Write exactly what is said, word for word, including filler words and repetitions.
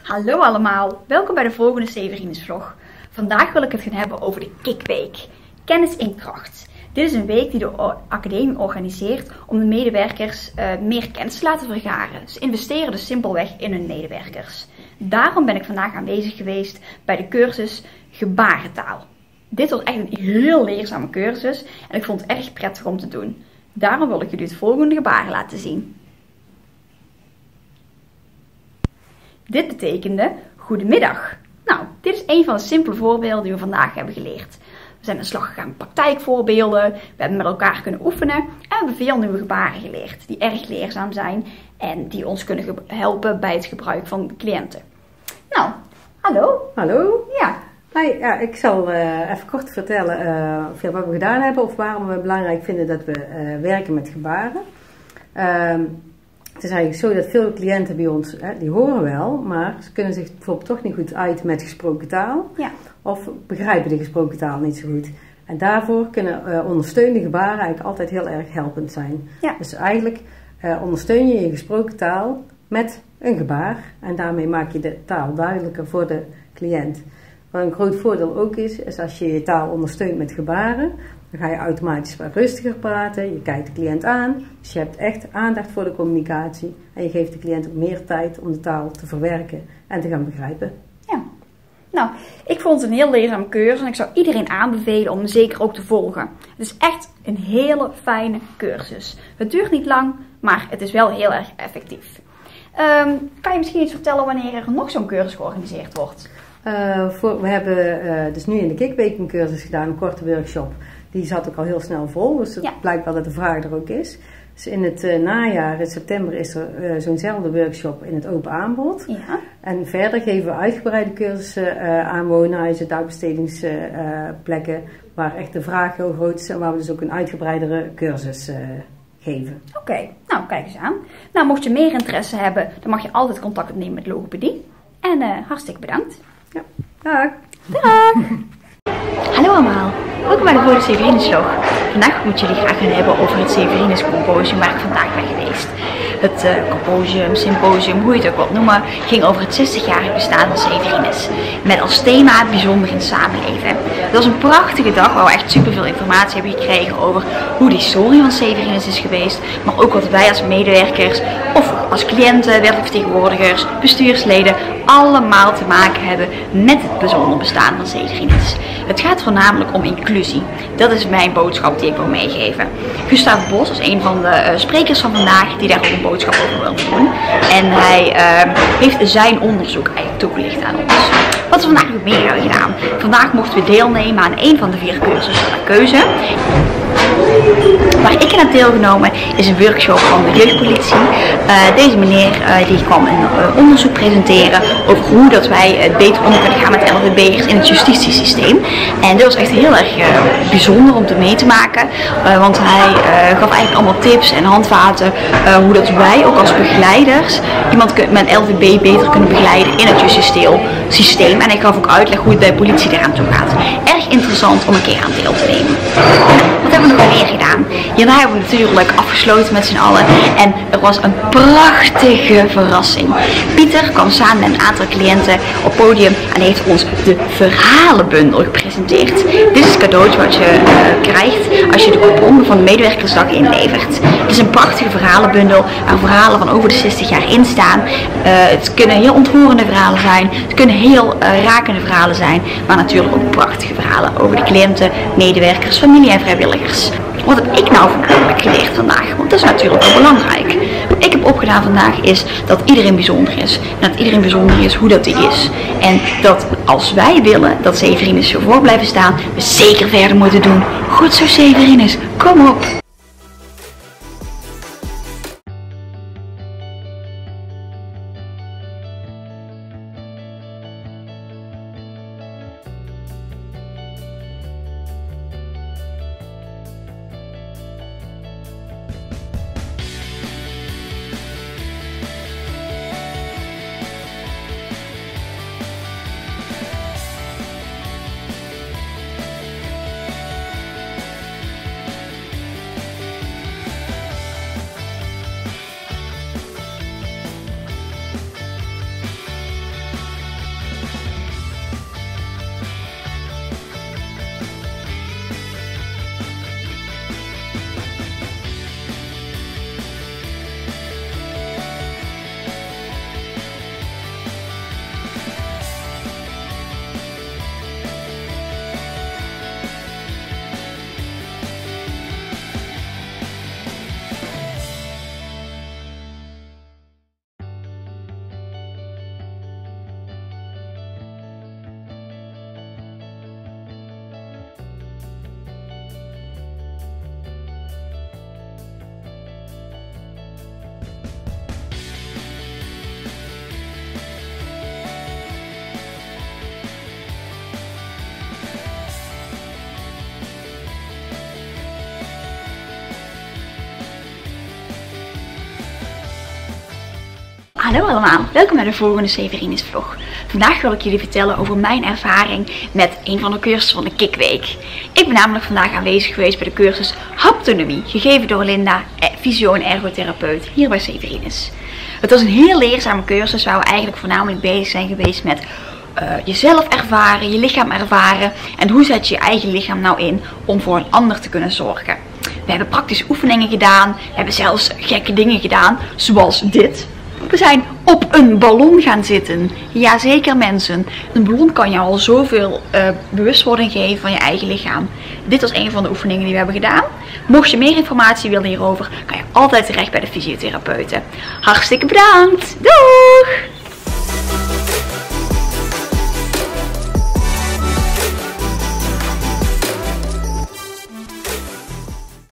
Hallo allemaal, welkom bij de volgende Severines vlog. Vandaag wil ik het gaan hebben over de Kikweek. Kennis in kracht. Dit is een week die de academie organiseert om de medewerkers uh, meer kennis te laten vergaren. Ze investeren dus simpelweg in hun medewerkers. Daarom ben ik vandaag aanwezig geweest bij de cursus gebarentaal. Dit was echt een heel leerzame cursus en ik vond het erg prettig om te doen. Daarom wil ik jullie het volgende gebaar laten zien. Dit betekende goedemiddag. Nou, dit is een van de simpele voorbeelden die we vandaag hebben geleerd. We zijn aan de slag gegaan met praktijkvoorbeelden, we hebben met elkaar kunnen oefenen en we hebben veel nieuwe gebaren geleerd die erg leerzaam zijn en die ons kunnen helpen bij het gebruik van cliënten. Nou, hallo. Hallo. Ja. Hi, ja, ik zal uh, even kort vertellen uh, veel wat we gedaan hebben of waarom we belangrijk vinden dat we uh, werken met gebaren. Uh, Het is eigenlijk zo dat veel cliënten bij ons, hè, die horen wel, maar ze kunnen zich bijvoorbeeld toch niet goed uiten met gesproken taal. Ja. Of begrijpen de gesproken taal niet zo goed. En daarvoor kunnen uh, ondersteunende gebaren eigenlijk altijd heel erg helpend zijn. Ja. Dus eigenlijk uh, ondersteun je je gesproken taal met een gebaar. En daarmee maak je de taal duidelijker voor de cliënt. Wat een groot voordeel ook is, is als je je taal ondersteunt met gebaren. Dan ga je automatisch wat rustiger praten, je kijkt de cliënt aan, dus je hebt echt aandacht voor de communicatie en je geeft de cliënt ook meer tijd om de taal te verwerken en te gaan begrijpen. Ja, nou, ik vond het een heel leerzame cursus en ik zou iedereen aanbevelen om hem zeker ook te volgen. Het is echt een hele fijne cursus. Het duurt niet lang, maar het is wel heel erg effectief. Um, kan je misschien iets vertellen wanneer er nog zo'n cursus georganiseerd wordt? Uh, voor, we hebben uh, dus nu in de Kikweek een cursus gedaan, een korte workshop. Die zat ook al heel snel vol, dus het ja. blijkt wel dat de vraag er ook is. Dus in het uh, najaar, in september, is er uh, zo'nzelfde workshop in het open aanbod. Ja. En verder geven we uitgebreide cursussen uh, aan woonhuizen, dagbestedingsplekken, uh, waar echt de vraag heel groot is en waar we dus ook een uitgebreidere cursus uh, geven. Oké, okay. Nou kijk eens aan. Nou, mocht je meer interesse hebben, dan mag je altijd contact opnemen met logopedie. En uh, hartstikke bedankt. Ja, dag. Dag. Hallo allemaal, welkom bij de volgende Severines vlog. Vandaag moet ik jullie graag gaan hebben over het Severines Symposium waar ik vandaag ben geweest. Het uh, symposium, symposium, hoe je het ook wilt noemen, ging over het zestigjarig bestaan van Severines. Met als thema bijzonder in het samenleven. Het was een prachtige dag waar we echt superveel informatie hebben gekregen over hoe de historie van Severines is geweest. Maar ook wat wij als medewerkers of als cliënten, wettelijke vertegenwoordigers, bestuursleden allemaal te maken hebben met het bijzonder bestaan van Severines. Het gaat voornamelijk om inclusie. Dat is mijn boodschap die ik wil meegeven. Gustav Bos is een van de uh, sprekers van vandaag die daar ook een boodschap over wil doen. En hij uh, heeft zijn onderzoek eigenlijk toegelicht aan ons. Wat we vandaag nog meer hebben gedaan. Vandaag mochten we deelnemen aan een van de vier cursussen naar keuze. Waar ik in heb deelgenomen is een workshop van de jeugdpolitie. Uh, deze meneer uh, die kwam een uh, onderzoek presenteren over hoe dat wij uh, beter om kunnen gaan met L G B'ers in het justitiesysteem. En dit was echt heel erg uh, bijzonder om te mee te maken. Uh, want hij uh, gaf eigenlijk allemaal tips en handvaten uh, hoe dat wij ook als begeleiders iemand met L V B beter kunnen begeleiden in het justitiesysteem. En ik gaf ook uitleg hoe het bij politie eraan toe gaat. Erg interessant om een keer aan deel te nemen. Wat hebben we nog meer gedaan? Hierna hebben we natuurlijk afgesloten met z'n allen en er was een prachtige verrassing. Pieter kwam samen met een aantal cliënten op het podium en heeft ons de verhalenbundel gepresenteerd. Dit is het cadeautje wat je uh, krijgt als je de coupon van de medewerkersdag inlevert. Het is een prachtige verhalenbundel waar verhalen van over de zestig jaar in staan. Uh, het kunnen heel ontroerende verhalen zijn, het kunnen heel uh, rakende verhalen zijn, maar natuurlijk ook prachtige verhalen over de cliënten, medewerkers, familie en vrijwilligers. Wat heb ik nou voornamelijk geleerd vandaag? Want dat is natuurlijk wel belangrijk. Wat ik heb opgedaan vandaag is dat iedereen bijzonder is. En dat iedereen bijzonder is hoe dat hij is. En dat als wij willen dat Severines zo voor blijven staan, we zeker verder moeten doen. Goed zo Severines, kom op! Hallo allemaal, welkom bij de volgende Severines vlog. Vandaag wil ik jullie vertellen over mijn ervaring met een van de cursussen van de Kikweek. Ik ben namelijk vandaag aanwezig geweest bij de cursus Haptonomie, gegeven door Linda, fysio- en ergotherapeut, hier bij Severines. Het was een heel leerzame cursus waar we eigenlijk voornamelijk bezig zijn geweest met uh, jezelf ervaren, je lichaam ervaren en hoe zet je je eigen lichaam nou in om voor een ander te kunnen zorgen. We hebben praktische oefeningen gedaan, we hebben zelfs gekke dingen gedaan, zoals dit. We zijn op een ballon gaan zitten. Jazeker mensen, een ballon kan je al zoveel uh, bewustwording geven van je eigen lichaam. Dit was een van de oefeningen die we hebben gedaan. Mocht je meer informatie willen hierover, kan je altijd terecht bij de fysiotherapeuten. Hartstikke bedankt, doeg!